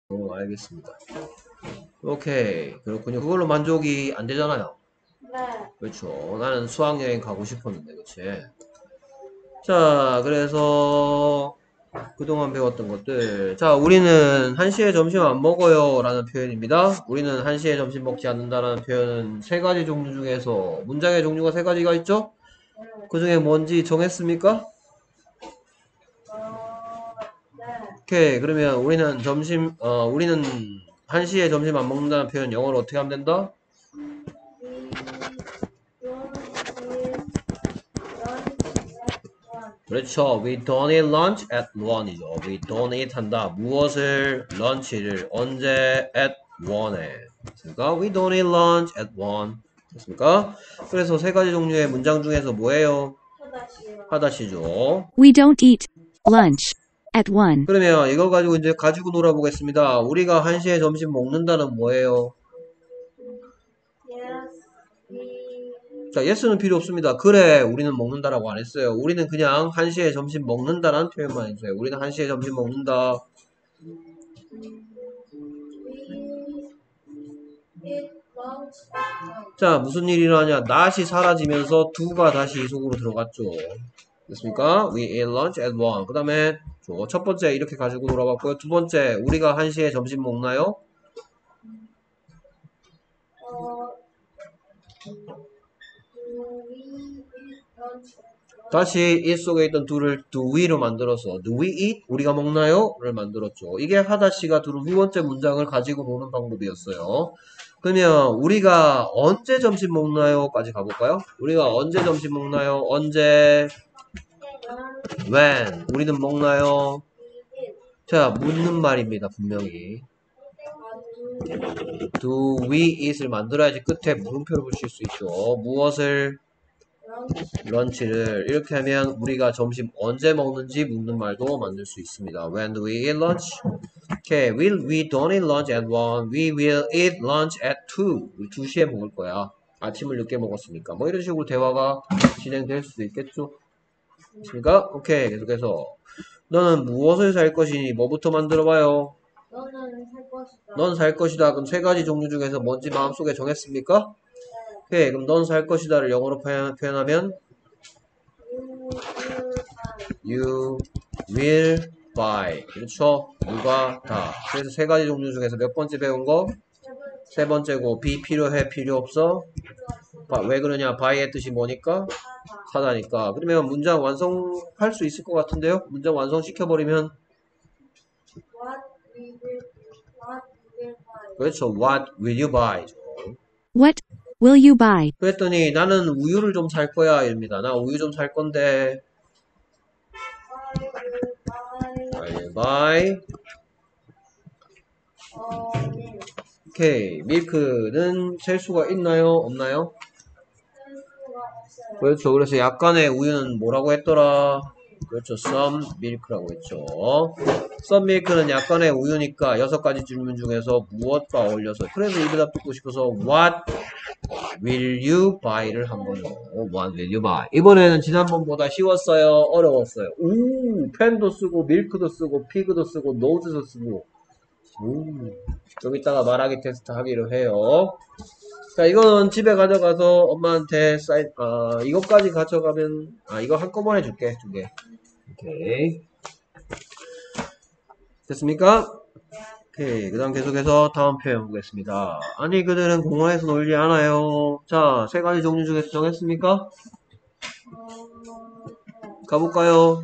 알겠습니다. 오케이. 그렇군요. 그걸로 만족이 안 되잖아요. 네. 그렇죠. 나는 수학여행 가고 싶었는데, 그치? 자, 그래서 그동안 배웠던 것들. 자, 우리는 1시에 점심 안 먹어요 라는 표현입니다. 우리는 1시에 점심 먹지 않는다라는 표현은 세 가지 종류 중에서 문장의 종류가 세 가지가 있죠? 네. 그 중에 뭔지 정했습니까? 네. 오케이. 그러면 우리는 1시에 점심 안 먹는다는 표현 영어로 어떻게 하면 된다? 그렇죠. We don't eat lunch at 1이죠. We don't eat 한다. 무엇을, lunch를, 언제, at 1에. 됐습니까? We don't eat lunch at 1. 됐습니까? 그래서 세 가지 종류의 문장 중에서 뭐예요? 하다시죠. We don't eat lunch at 1. 그러면 이거 가지고 이제 가지고 놀아보겠습니다. 우리가 1시에 점심 먹는다는 뭐예요? 자, yes는 필요 없습니다. 그래, 우리는 먹는다라고 안 했어요. 우리는 그냥 1시에 점심 먹는다라는 표현만 했어요. 우리는 1시에 점심 먹는다. 자, 무슨 일이 일어나냐? not이 사라지면서 do가 다시 속으로 들어갔죠. 됐습니까? We eat lunch at 1. 그 다음에 첫 번째 이렇게 가지고 놀아봤고요. 두 번째, 우리가 1시에 점심 먹나요? 다시 it 속에 있던 do를 do we로 만들어서 do we eat? 우리가 먹나요? 를 만들었죠. 이게 하다시가 두른 두 번째 문장을 가지고 노는 방법이었어요. 그러면 우리가 언제 점심 먹나요? 까지 가볼까요? 우리가 언제 점심 먹나요? 언제? when? 우리는 먹나요? 자, 묻는 말입니다. 분명히. do we eat을 만들어야지 끝에 물음표를 붙일 수 있죠. 무엇을? 런치를 이렇게 하면 우리가 점심 언제 먹는지 묻는 말도 만들 수 있습니다. When do we eat lunch? Okay, we don't eat lunch at 1. We will eat lunch at 2. 우리 2시에 먹을 거야. 아침을 늦게 먹었으니까. 뭐 이런 식으로 대화가 진행될 수도 있겠죠. 됐습니까? 오케이, 계속해서 너는 무엇을 살 것이니? 뭐부터 만들어봐요? 넌 살 것이다. 그럼 세 가지 종류 중에서 뭔지 마음속에 정했습니까? 오케이, 그럼 넌 살 것이다를 영어로 표현하면 You will buy. 그렇죠? 누가 다. 그래서 세 가지 종류 중에서 몇 번째 배운 거? 세 번째고 be 필요해 필요 없어? 왜 그러냐? buy의 뜻이 뭐니까? 사다니까. 그러면 문장 완성할 수 있을 것 같은데요? 문장 완성시켜버리면 그렇죠. What will you buy? What will you buy? 그랬더니 나는 우유를 좀 살 거야 입니다. 나 우유 좀 살 건데 I will buy 오케이. 밀크는 셀 수가 있나요? 없나요? 그렇죠. 그래서 약간의 우유는 뭐라고 했더라? 그렇죠. some milk라고 했죠. some milk는 약간의 우유니까 6가지 질문 중에서 무엇과 어울려서 그래서 이 대답 듣고 싶어서 what will you buy를 한번 what will you buy 이번에는 지난번보다 쉬웠어요? 어려웠어요? 펜도 쓰고 밀크도 쓰고 피그도 쓰고 노즈도 쓰고 좀 이따가 말하기 테스트 하기로 해요. 자, 이거는 집에 가져가서 엄마한테 이것까지 가져가면, 이거 한꺼번에 줄게, 2개. 오케이. 됐습니까? 오케이. 그 다음 계속해서 다음 표현 보겠습니다. 아니, 그들은 공원에서 놀지 않아요. 자, 세 가지 종류 중에서 정했습니까? 가볼까요?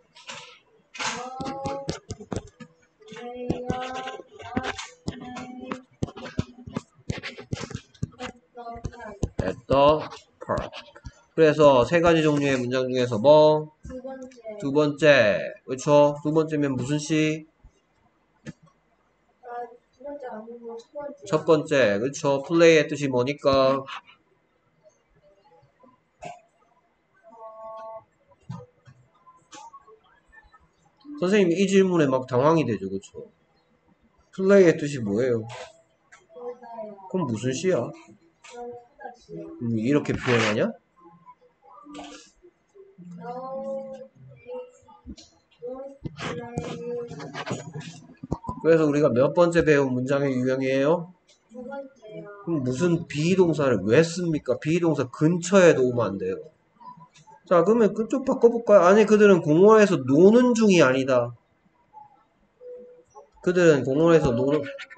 At the park. 그래서 세 가지 종류의 문장 중에서 뭐? 두 번째. 그렇죠? 두 번째면 무슨 시? 첫 번째. 그렇죠? 플레이의 뜻이 뭐니까? 선생님 이 질문에 막 당황이 되죠. 그렇죠? 플레이의 뜻이 뭐예요? 그럼 무슨 시야? 이렇게 표현하냐? 그래서 우리가 몇 번째 배운 문장의 유형이에요? 두 번째요. 그럼 무슨 비동사를 왜 씁니까? 비동사 근처에 놓으면 안 돼요. 자, 그러면 좀 바꿔볼까요? 아니, 그들은 공원에서 노는 중이 아니다. 그들은 공원에서 노는,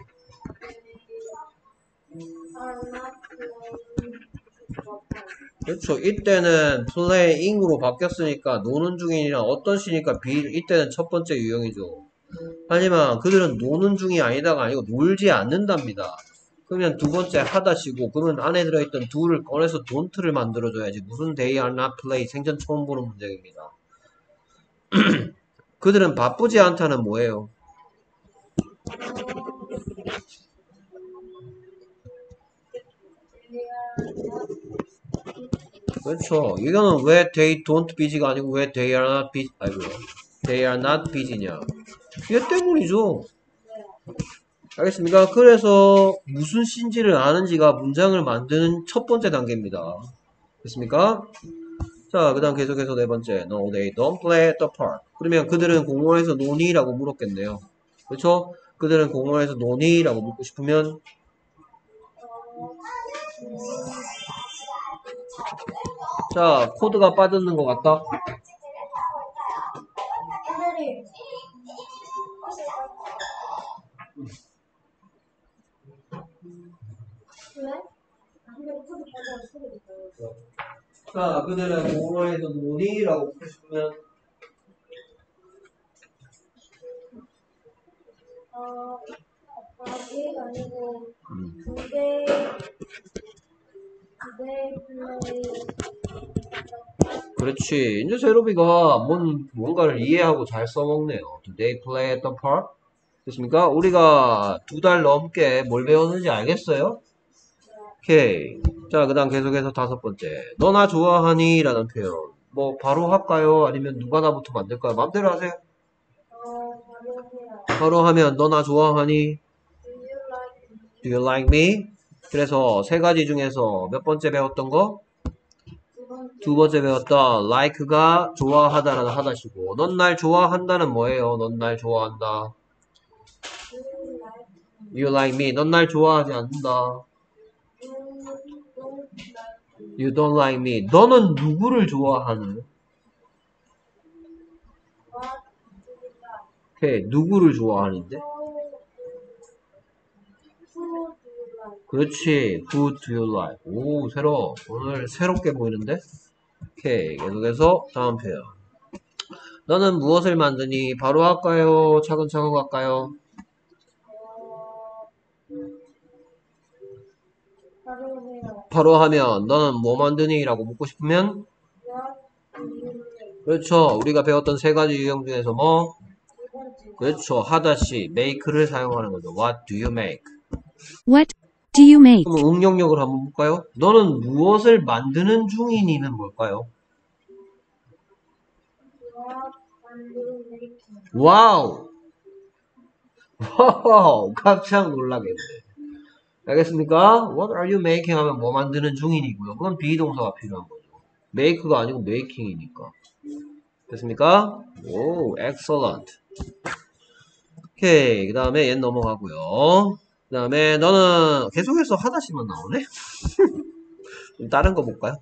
Are not playing football. 그렇죠. 이때는 playing으로 바뀌었으니까 노는 중이라 어떤 시니까 이때는 첫 번째 유형이죠. 하지만 그들은 노는 중이 아니다가 아니고 놀지 않는답니다. 그러면 두 번째 하다시고 그러면 안에 들어있던 do를 꺼내서 don't를 만들어줘야지. 무슨 they are not play 생전 처음 보는 문제입니다. 그들은 바쁘지 않다는 뭐예요? 그렇죠. 이거는 왜 they don't busy가 아니고 왜 they are not busy, 아이고, they are not busy냐. 얘 때문이죠. 알겠습니까? 그래서 무슨 신지를 아는지가 문장을 만드는 첫 번째 단계입니다. 됐습니까? 자, 그 다음 계속해서 네 번째. No, they don't play at the park. 그러면 그들은 공원에서 노니? 라고 물었겠네요. 그렇죠? 그들은 공원에서 노니? 라고 묻고 싶으면 자, 코드가 빠졌는 것 같다. 선생님. 왜? 선생님 코드 빠져 소리 들어요. 자, 그들은 공원에서 노니? 라고 묻고 싶으면 얘가 아니고 두대 플레이. 그렇지. 이제 제로비가 뭔가를 이해하고 잘 써먹네요. Do they play at the park? 됐습니까? 우리가 2달 넘게 뭘 배웠는지 알겠어요? 오케이. 자, 그 다음 계속해서 다섯 번째. 너나 좋아하니? 라는 표현. 뭐, 바로 할까요? 아니면 누가 나부터 만들까요? 마음대로 하세요. 바로해요. 바로 하면 너나 좋아하니? Do you like Do you like me? 그래서 세 가지 중에서 몇 번째 배웠던 거? 두 번째. 두 번째 배웠던 like가 좋아하다라는 하다시고 넌 날 좋아한다는 뭐예요? 넌 날 좋아한다. Do you like You like me. 넌 날 좋아하지 않는다. You don't like You don't like me. 너는 누구를 좋아하는? what do you like? 오케이. 누구를 좋아하는데? Who do you like? 그렇지. Who do you like? 오, 새로워. 오늘 새롭게 보이는데? 오케이. 계속해서 다음 표현. 너는 무엇을 만드니? 바로 할까요? 차근차근 갈까요? 바로해요. 바로 하면 너는 뭐 만드니? 라고 묻고 싶으면 What do you make? 그렇죠. 우리가 배웠던 세 가지 유형 중에서 뭐 두 번째. 그렇죠. 하다시 make를 사용하는 거죠. What do you make? What do you make? 그럼 응용력을 한번 볼까요? 너는 무엇을 만드는 중이니는 뭘까요? What are you making? 와우! 와우! 깜짝 놀라겠네. 알겠습니까? What are you making 하면 뭐 만드는 중이니고요. 그건 비동사가 필요한 거죠. make가 아니고 making이니까. 됐습니까? 오, excellent. 오케이. 그 다음에 얘 넘어가고요. 그 다음에 너는 계속해서 하다시만 나오네? 좀 다른 거 볼까요?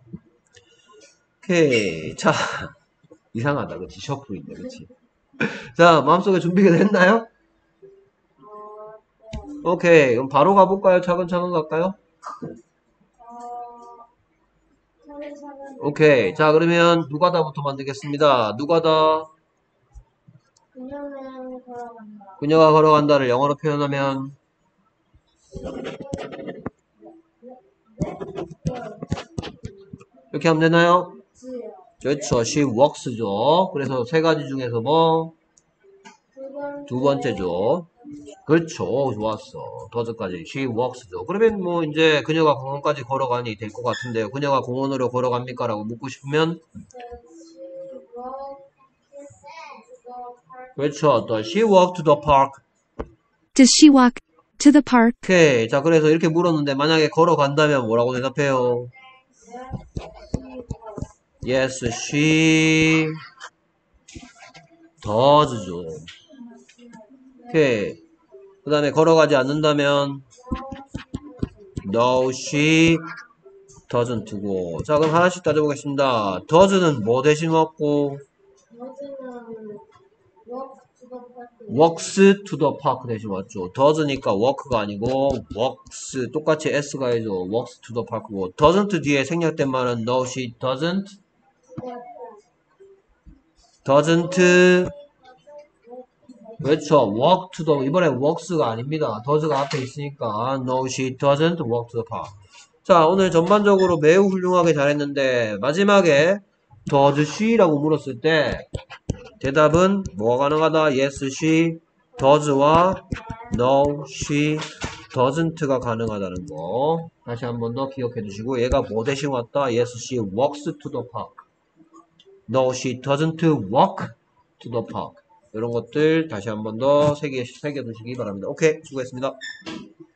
오케이. 자, 이상하다. 그치? 셔플인데, 그치? 자, 마음속에 준비가 됐나요? 네. 오케이. 그럼 바로 가볼까요? 차근차근 갈까요? 차근차근. 오케이. 자, 그러면 누가다부터 만들겠습니다. 누가다. 그녀는 걸어간다. 그녀가 걸어간다를 영어로 표현하면 이렇게 하면 되나요? 지요. 그렇죠. She walks죠. 그래서 세 가지 중에서 뭐? 두 번째죠. 그렇죠. 좋았어. 더즈까지. She walks죠. 그러면 뭐 이제 그녀가 공원까지 걸어가니 될 것 같은데요. 그녀가 공원으로 걸어갑니까? 라고 묻고 싶으면 그렇죠. Does she walk to the park? Does she walk to the park? 오케이. 자, 그래서 이렇게 물었는데 만약에 걸어간다면 뭐라고 대답해요? Yes, she does죠. 오케이. 그 다음에 걸어가지 않는다면 No, she doesn't고. 자, 그럼 하나씩 따져보겠습니다. does는 뭐 대신 왔고 어제는 walks to the park 대신 왔죠. does니까 walk가 아니고 walks 똑같이 s 가야죠. walks to the park고 doesn't 뒤에 생략된 말은 no, she doesn't 그렇죠. walk to the 이번에 walks가 아닙니다. does가 앞에 있으니까 no, she doesn't walk to the park. 자, 오늘 전반적으로 매우 훌륭하게 잘했는데 마지막에 does she라고 물었을 때 대답은 뭐가 가능하다? yes, she does와 no, she doesn't가 가능하다는 거 다시 한 번 더 기억해 두시고 얘가 뭐 대신 왔다? yes, she walks to the park. No, she doesn't walk to the park. 이런 것들 다시 한 번 더 새겨 두시기 바랍니다. 오케이, 수고했습니다.